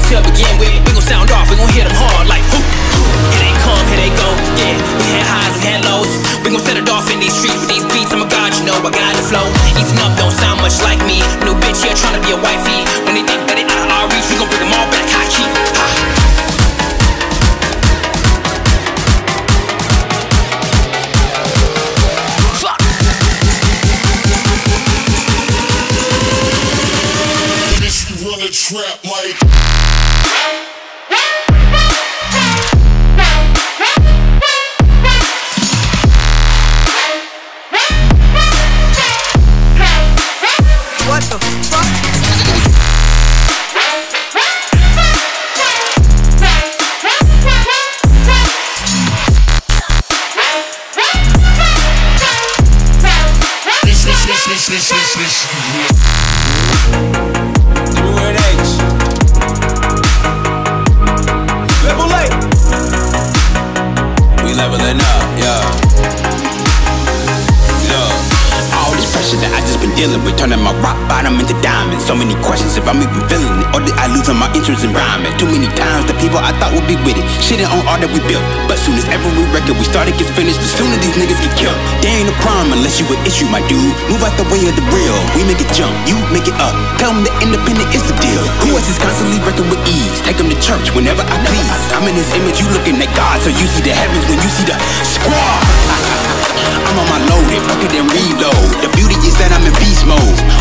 to begin with. We gon' sound off, we gon' hit them hard like whoo. Here they come, here they go, yeah. We had highs, we had lows. We gon' set it off in these streets with these beats. I'm a god, you know I got the flow. Easing up, don't sound much like me. New bitch here tryna be a wifey. When they think that they out of our reach, we gon' bring them all back high key. Trap like what the fuck? Leveling up, yeah. All this pressure that I just been dealing with, turning my rock bottom into diamonds. So many questions if I'm even feeling it, or did I lose on my interest in rhyming? Too many times the people I thought would be with it, shitting on all that we built. But soon as every record we started gets finished, the sooner these niggas get killed. There ain't a problem unless you an issue, my dude. Move out the way of the real. We make it jump, you make it up. Tell them the independent is the deal. Who else is constantly working with ease? Take them to church whenever I please. I'm in his image, you looking at God, so you see the heavens when you see the squad. I'm on my loaded, bucket and reload. The beauty is that I'm in beast mode.